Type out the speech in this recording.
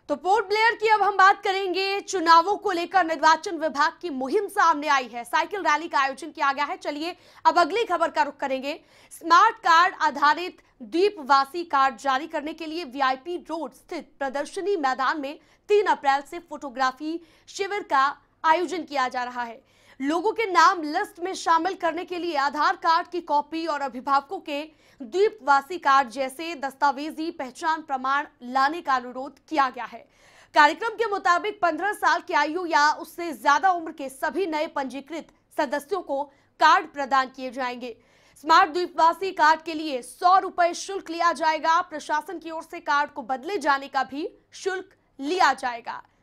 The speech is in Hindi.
तो पोर्ट ब्लेयर की अब हम बात करेंगे। चुनावों को लेकर निर्वाचन विभाग की मुहिम सामने आई है। साइकिल रैली का आयोजन किया गया है। चलिए अब अगली खबर का रुख करेंगे। स्मार्ट कार्ड आधारित द्वीपवासी कार्ड जारी करने के लिए वीआईपी रोड स्थित प्रदर्शनी मैदान में 3 अप्रैल से फोटोग्राफी शिविर का आयोजन किया जा रहा है। लोगों के नाम लिस्ट में शामिल करने के लिए आधार कार्ड की कॉपी और अभिभावकों के द्वीपवासी कार्ड जैसे दस्तावेजी पहचान प्रमाण लाने का अनुरोध किया गया है। कार्यक्रम के मुताबिक 15 साल की आयु या उससे ज्यादा उम्र के सभी नए पंजीकृत सदस्यों को कार्ड प्रदान किए जाएंगे। स्मार्ट द्वीपवासी कार्ड के लिए 100 रुपए शुल्क लिया जाएगा। प्रशासन की ओर से कार्ड को बदले जाने का भी शुल्क लिया जाएगा।